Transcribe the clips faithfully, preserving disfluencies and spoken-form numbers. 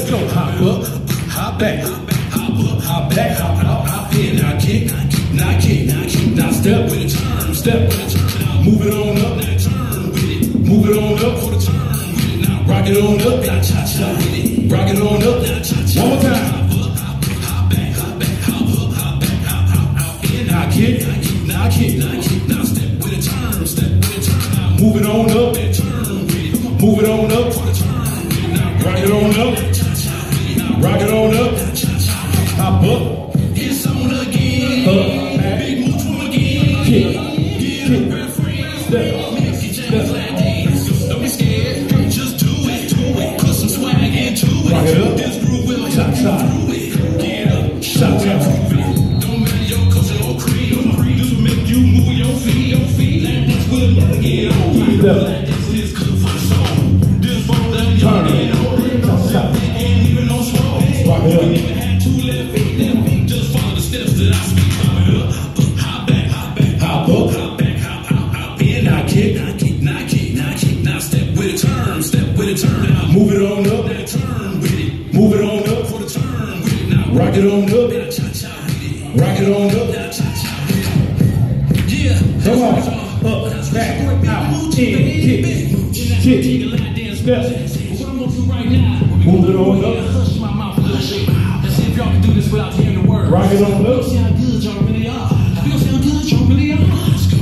Let's go. Hop up, hop back, hop up, hop back, hop out, hop in. Now kick, now kick, now kick, now step with a turn, step with a turn. Now move it on up, now turn with it. Move it on up for the turn with it. Now rock it on up, now cha cha with it. Rock it on up, now cha cha. One more time. Hop up, hop back, hop back, hop back, hop up, hop back, hop hop hop in. Now kick, now kick, now kick, now kick, now step with a turn, step with a turn. Now move it on up, now turn with it. Move it on up for the turn with it. Now rock it on up, cha cha with it. Now rock it on up, cha cha. Hop up, it's on again. Up, back, big move from again. Kick, get up, girlfriend. Step, step. Don't be scared, just do it, do it. Put some swag into it. Rock it up. This groove will cha cha. Get up, cha cha. Don't matter your culture or creed, or creed. This will make you move your feet, your feet. Like this will never get on. Like this is good for the soul. This for them young and old. Ain't even no slow. Rock it up. Two left feet, left feet. Just follow the steps that I speak. Hop up, hop back, hop back, hop up, hop back, hop hop hop in. Now kick, now kick, now kick, now kick. Now step with a turn, step with a turn. Now move it on up, now turn with it. Move it on up for the turn with it. Now rock it on up, now cha cha with it. Rock it on up, now cha cha with it. Yeah, come on, up, back, out, in, kick, kick, step. What I'm gonna do right now? Move it on up. Hush my mouth a little bit. Let's see if y'all can do this without hearing the words. Rock it on up. See how good y'all really are. Feel how good y'all really are. Let's go.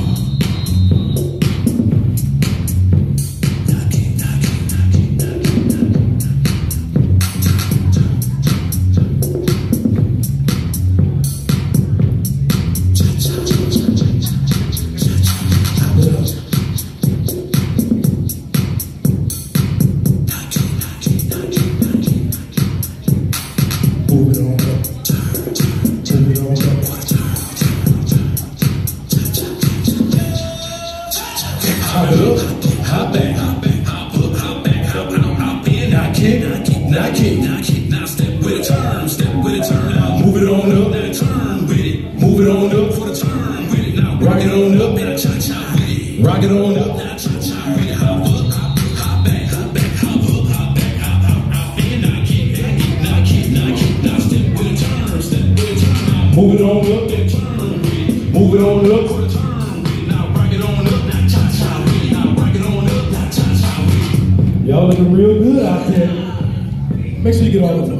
Move it on up, turn it on up. Hop it up, hop back, hop back, hop up, hop back, hop out, hop in. Now kick, now kick, now kick, now kick. Now step with a turn, step with a turn. Now move it on up, now turn with it. Move it on up for the turn with it. Now rock it on up, now cha cha with it. Rock it on up, now cha cha with it. Hop up, hop, hop back, hop back, hop up, hop back, hop out, hop in. Now kick, now kick, now kick, now kick. Now step with a turn, step with a turn. Now move it on up, then turn with it. Move it on up for the turn with it. Now rock it on up, now cha cha with it. Now rock it on up, now cha cha with it. Y'all looking real good out there. Make sure you get all of them.